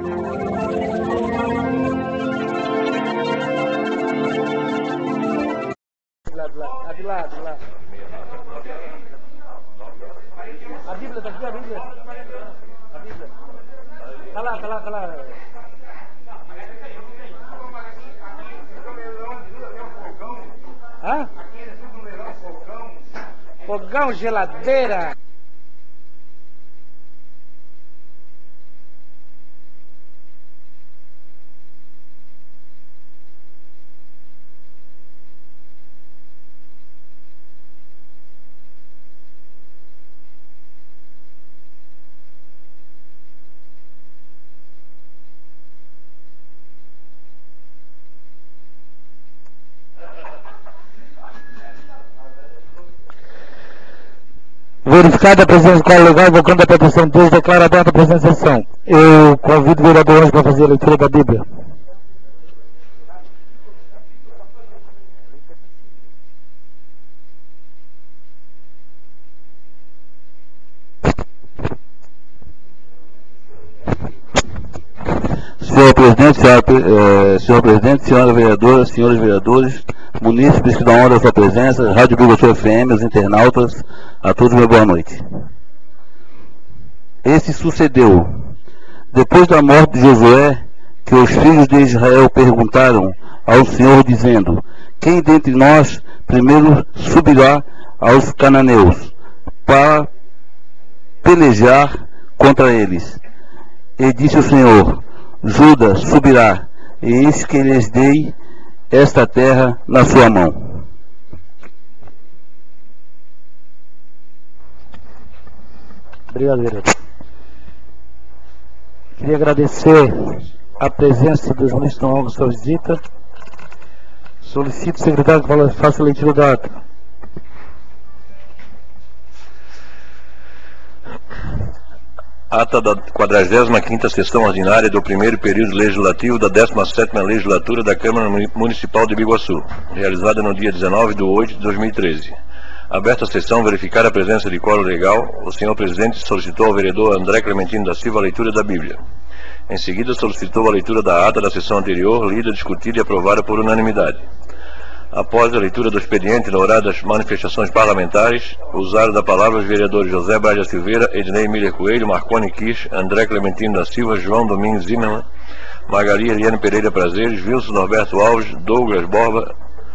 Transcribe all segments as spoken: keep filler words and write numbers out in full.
A de lá, de lá. A Bíblia, tá aqui a Bíblia. A Bíblia. Tá lá, tá lá, tá lá. Hã? Fogão, geladeira. Verificada a presença do quadro legal, invocando a proteção de Deus, declara aberta a presente sessão. Eu convido o vereador hoje para fazer a leitura da Bíblia. Senhor presidente, senhora, eh, senhor presidente, senhora vereadora, senhores vereadores, munícipes que dão honra à sua presença, Rádio Biguaçu F M, os internautas, a todos uma boa noite. Esse sucedeu depois da morte de Josué, que os filhos de Israel perguntaram ao Senhor, dizendo: quem dentre nós primeiro subirá aos cananeus para pelejar contra eles? E disse o Senhor: Judas subirá, e eis que lhes dei esta terra na sua mão. Obrigado, vereador. Queria agradecer a presença dos ministros na honra sua visita. Solicito o secretário que faça a leitura da ata. Ata da quadragésima quinta sessão ordinária do primeiro período legislativo da décima sétima legislatura da Câmara Municipal de Biguaçu, realizada no dia dezenove de oito de dois mil e treze. Aberta a sessão, verificar a presença de quórum legal, o senhor presidente solicitou ao vereador André Clementino da Silva a leitura da Bíblia. Em seguida, solicitou a leitura da ata da sessão anterior, lida, discutida e aprovada por unanimidade. Após a leitura do expediente no horário das manifestações parlamentares, usaram da palavra os vereadores José Braga Silveira, Ednei Miller Coelho, Marconi Kish, André Clementino da Silva, João Domingos Zimmermann, Magali Eliane Pereira Prazeres, Wilson Norberto Alves, Douglas Borba,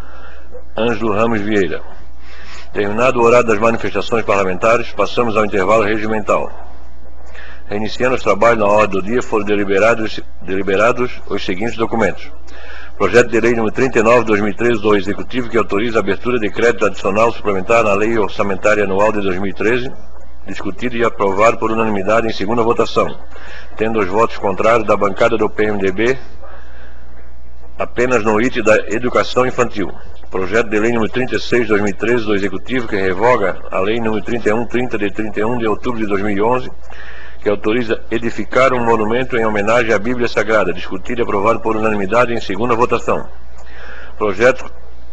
Ângelo Ramos Vieira. Terminado o horário das manifestações parlamentares, passamos ao intervalo regimental. Reiniciando os trabalhos na ordem do dia, foram deliberados, deliberados os seguintes documentos. Projeto de Lei número trinta e nove de dois mil e treze do Executivo, que autoriza a abertura de crédito adicional suplementar na Lei Orçamentária Anual de dois mil e treze, discutido e aprovado por unanimidade em segunda votação, tendo os votos contrários da bancada do P M D B apenas no item da Educação Infantil. Projeto de Lei número trinta e seis de dois mil e treze do Executivo, que revoga a Lei número trinta e um trinta de trinta e um de outubro de dois mil e onze, que autoriza edificar um monumento em homenagem à Bíblia Sagrada, discutido e aprovado por unanimidade em segunda votação. Projeto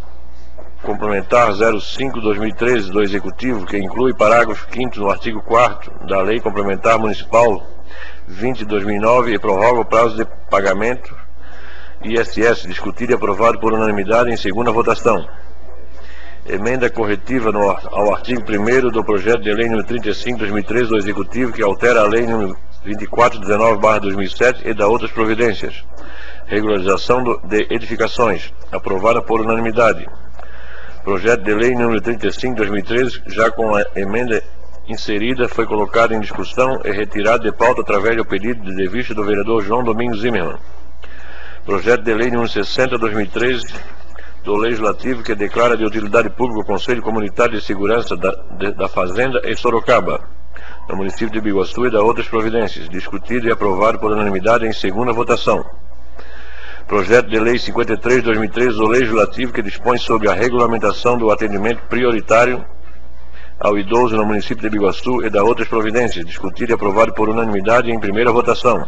complementar zero cinco de dois mil e treze do Executivo, que inclui parágrafo quinto no artigo quarto da Lei Complementar Municipal vinte de dois mil e nove e prorroga o prazo de pagamento I S S, discutido e aprovado por unanimidade em segunda votação. Emenda corretiva no, ao artigo primeiro do projeto de lei número trinta e cinco de dois mil e treze do Executivo, que altera a lei número vinte e quatro de dezenove barra dois mil e sete e dá outras providências. Regularização do, de edificações, aprovada por unanimidade. Projeto de lei número trinta e cinco de dois mil e treze, já com a emenda inserida, foi colocado em discussão e retirado de pauta através do pedido de vista do vereador João Domingos Zimmermann. Projeto de lei número sessenta de dois mil e treze, do Legislativo, que declara de utilidade pública o Conselho Comunitário de Segurança da, de, da Fazenda em Sorocaba, no município de Biguaçu, e da outras providências, discutido e aprovado por unanimidade em segunda votação. Projeto de lei cinquenta e três de dois mil e treze do Legislativo, que dispõe sobre a regulamentação do atendimento prioritário ao idoso no município de Biguaçu, e da outras providências, discutido e aprovado por unanimidade em primeira votação.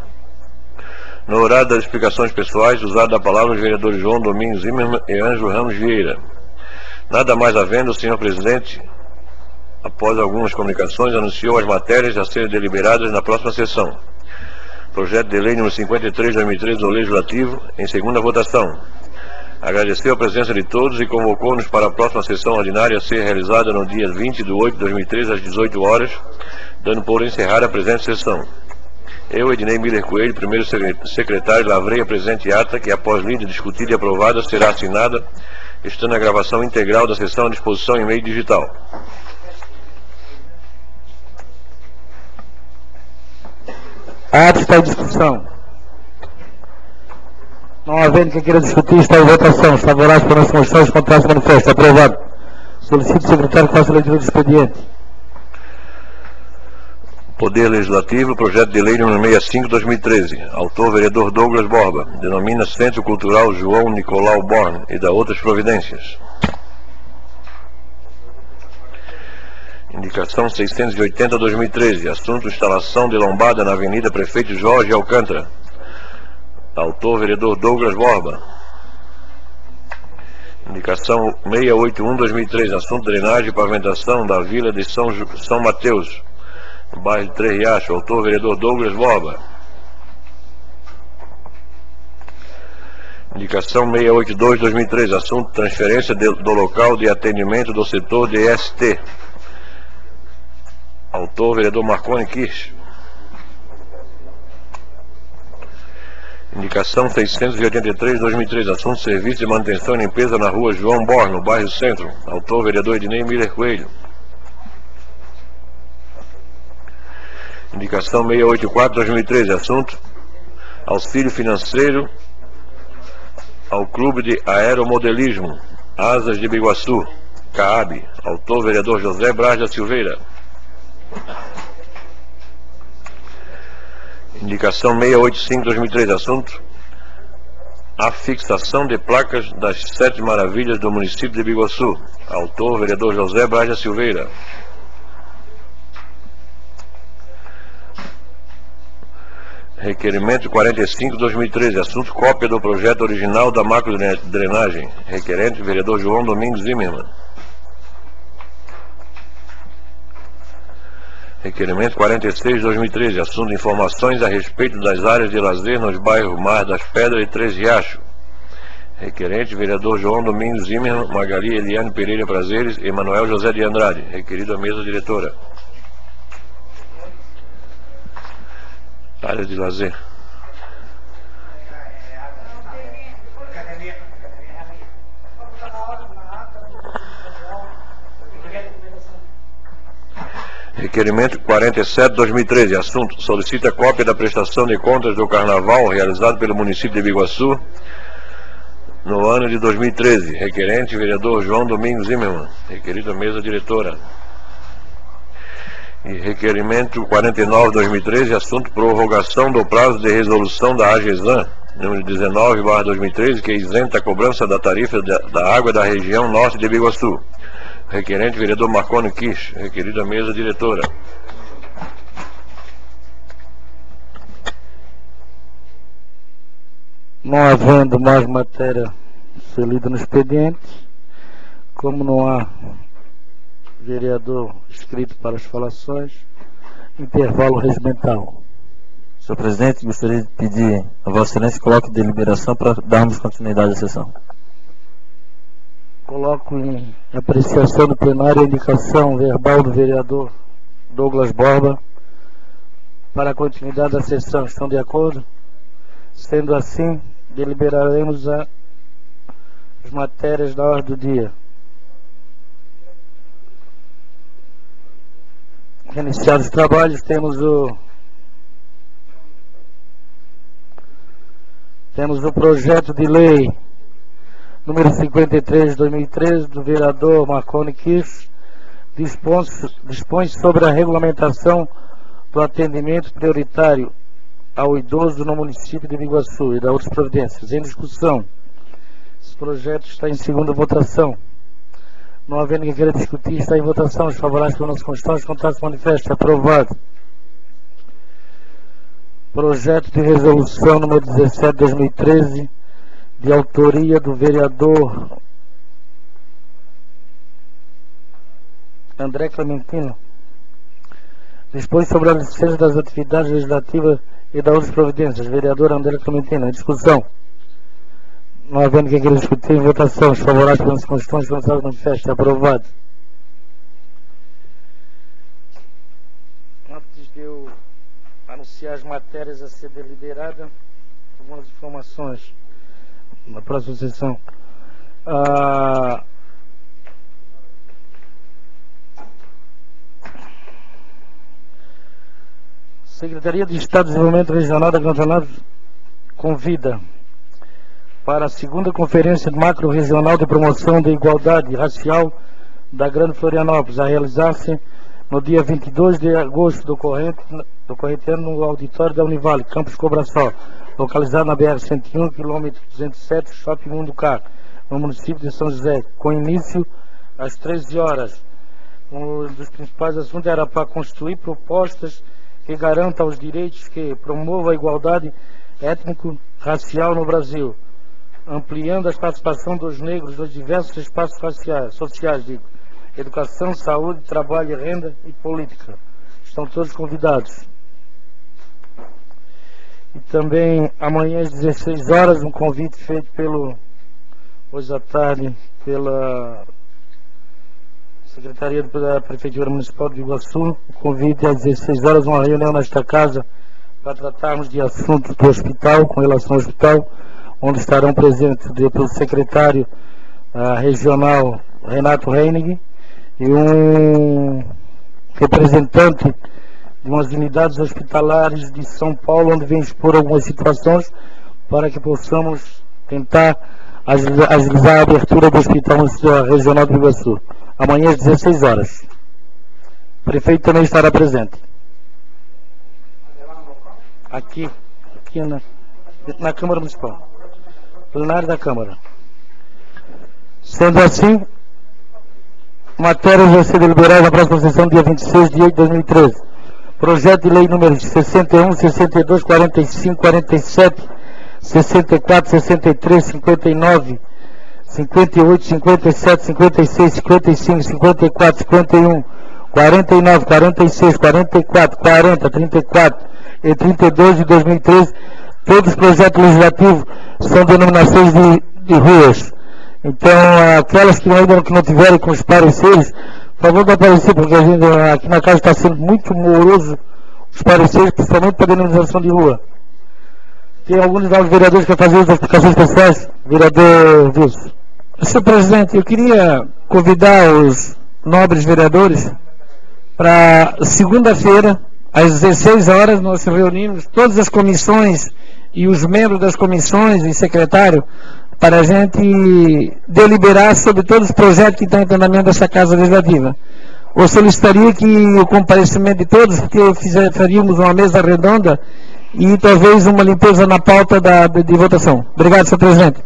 No horário das explicações pessoais, usado a palavra os vereadores João Domingos Zimmermann e Ângelo Ramos Vieira. Nada mais havendo, o senhor presidente, após algumas comunicações, anunciou as matérias a serem deliberadas na próxima sessão. projeto de lei número cinquenta e três de dois mil e treze do Legislativo, em segunda votação. Agradeceu a presença de todos e convocou-nos para a próxima sessão ordinária a ser realizada no dia vinte de oito de dois mil e treze, às dezoito horas, dando por encerrada a presente sessão. Eu, Ednei Miller Coelho, primeiro secretário, lavrei a presente ata, que após lida, discutida e aprovada, será assinada, estando a gravação integral da sessão à disposição em meio digital. A ata está em discussão. Não havendo quem queira discutir, está em votação. Os favoráveis para as moções, contrários, manifesto. Aprovado. Solicito o secretário que faça a leitura do expediente. Poder Legislativo, projeto de lei número sessenta e cinco de dois mil e treze. Autor, vereador Douglas Borba. Denomina Centro Cultural João Nicolau Born e da outras providências. Indicação seiscentos e oitenta de dois mil e treze. Assunto: instalação de lombada na Avenida Prefeito Jorge Alcântara. Autor, vereador Douglas Borba. Indicação seiscentos e oitenta e um de dois mil e treze. Assunto: drenagem e pavimentação da Vila de São, São Mateus, no bairro de Três Riachos. Autor, vereador Douglas Borba. Indicação seiscentos e oitenta e dois de dois mil e treze. Assunto: transferência de, do local de atendimento do setor de E S T. Autor, vereador Marconi Kirsch. Indicação seiscentos e oitenta e três de dois mil e treze. Assunto: serviço de manutenção e limpeza na rua João Born, no bairro Centro. Autor, vereador Ednei Miller Coelho. Indicação seiscentos e oitenta e quatro de dois mil e treze. Assunto: auxílio financeiro ao Clube de Aeromodelismo Asas de Biguaçu, CAAB. Autor, vereador José Braz da Silveira. Indicação seiscentos e oitenta e cinco de dois mil e treze. Assunto: a fixação de placas das Sete Maravilhas do município de Biguaçu. Autor, vereador José Braz da Silveira. Requerimento quarenta e cinco de dois mil e treze. Assunto: cópia do projeto original da macrodrenagem. Requerente, vereador João Domingos Zimmermann. Requerimento quarenta e seis de dois mil e treze. Assunto: informações a respeito das áreas de lazer nos bairros Mar das Pedras e Três Riachos. Requerente, vereador João Domingos Zimmermann, Magali Eliane Pereira Prazeres e Manuel José de Andrade. Requerido a mesa diretora. Áreas de lazer. Requerimento quarenta e sete de dois mil e treze. Assunto: solicita cópia da prestação de contas do Carnaval realizado pelo município de Biguaçu no ano de dois mil e treze. Requerente, vereador João Domingos Zimmermann. Requerido a mesa diretora. E requerimento quarenta e nove de dois mil e treze. Assunto: prorrogação do prazo de resolução da AGESAN número dezenove barra dois mil e treze, que isenta a cobrança da tarifa da, da água da região norte de Biguaçu. Requerente, vereador Marconi Kirsch. Requerido a mesa diretora. Não havendo mais matéria a ser lida no expediente, como não há vereador inscrito para as falações, intervalo regimental. Senhor presidente, gostaria de pedir a Vossa Excelência que coloque deliberação para darmos continuidade à sessão. Coloco em apreciação do plenário a indicação verbal do vereador Douglas Borba para a continuidade da sessão. Estão de acordo? Sendo assim, deliberaremos a, as matérias da ordem do dia. Iniciados os trabalhos, temos o temos o projeto de lei número cinquenta e três de dois mil e treze, do vereador Marconi Kirsch, dispõe, dispõe sobre a regulamentação do atendimento prioritário ao idoso no município de Biguaçu e da outras providências. Em discussão. Esse projeto está em segunda votação. Não havendo ninguém queira discutir, está em votação. Os favoráveis pela nossa Constituição, os contrários manifestam. Aprovado. Projeto de resolução número dezessete de dois mil e treze, de autoria do vereador André Clementino. Dispõe sobre a licença das atividades legislativas e da outras providências. Vereador André Clementina. Em discussão. Não havendo quem queira discutir, em votação. Os favoráveis pelas constituições, responsáveis no manifesto. Aprovado. Antes de eu anunciar as matérias a ser deliberadas, algumas informações na próxima sessão. Ah, Secretaria de Estado de Desenvolvimento Regional da Campeonato convida para a segunda Conferência Macro-Regional de Promoção da Igualdade Racial da Grande Florianópolis, a realizar-se no dia vinte e dois de agosto do corrente, do corrente ano, no auditório da Univale, Campus Cobraçal, localizado na B R cento e um, quilômetro duzentos e sete, Shopping Mundo Car, no município de São José, com início às treze horas. Um dos principais assuntos era para construir propostas que garantam os direitos, que promovam a igualdade étnico-racial no Brasil, ampliando a participação dos negros nos diversos espaços raciais, sociais, digo, educação, saúde, trabalho, renda e política. Estão todos convidados. E também amanhã às dezesseis horas, um convite feito pelo, hoje à tarde, pela Secretaria da Prefeitura Municipal de Iguaçu. O convite às dezesseis horas, uma reunião nesta casa para tratarmos de assuntos do hospital, com relação ao hospital, onde estarão presentes o secretário uh, regional Renato Reinig e um representante de umas unidades hospitalares de São Paulo, onde vem expor algumas situações para que possamos tentar agilizar a abertura do Hospital Regional do Iguaçu. Amanhã às dezesseis horas. O prefeito também estará presente. Aqui, aqui na, na Câmara Municipal. Plenário da Câmara. Sendo assim, matérias vai ser deliberada na próxima sessão, dia vinte e seis de oito de dois mil e treze. Projeto de lei número sessenta e um, sessenta e dois, quarenta e cinco, quarenta e sete, sessenta e quatro, sessenta e três, cinquenta e nove, cinquenta e oito, cinquenta e sete, cinquenta e seis, cinquenta e cinco, cinquenta e quatro, cinquenta e um, quarenta e nove, quarenta e seis, quarenta e quatro, quarenta, trinta e quatro e trinta e dois de dois mil e treze. Todos os projetos legislativos são denominações de, de ruas. Então, aquelas que ainda que não tiverem com os pareceres, por favor, não aparecer, porque a gente aqui na casa está sendo muito moroso os pareceres, principalmente para a denominação de rua. Tem alguns dos vereadores que fazer as explicações pessoais? Vereador Wilson. Senhor Presidente, eu queria convidar os nobres vereadores para segunda-feira, às dezesseis horas, nós reunimos todas as comissões e os membros das comissões e secretário para a gente deliberar sobre todos os projetos que estão em andamento dessa Casa Legislativa. Eu solicitaria que o comparecimento de todos, porque fizer, faríamos uma mesa redonda e talvez uma limpeza na pauta da, de, de votação. Obrigado, senhor Presidente.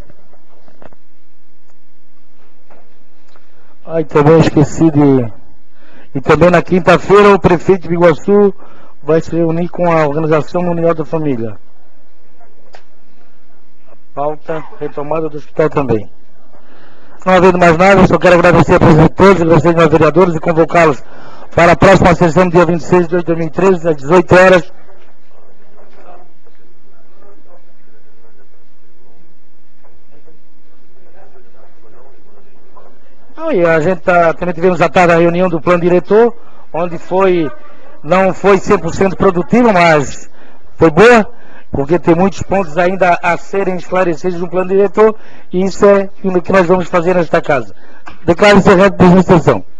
Ah, e também esqueci de... E também na quinta-feira o prefeito de Iguaçu vai se reunir com a Organização Mundial da Família. Pauta retomada do hospital também. Não havendo mais nada, eu só quero agradecer a presença de todos, agradecer aos vereadores e convocá-los para a próxima sessão, dia vinte e seis de oito de dois mil e treze, às dezoito horas. Ah, e a gente tá, também tivemos à tarde a reunião do plano diretor, onde foi, não foi cem por cento produtiva, mas foi boa, porque tem muitos pontos ainda a serem esclarecidos no plano diretor, e isso é o que nós vamos fazer nesta casa. Declaro encerrado a sessão.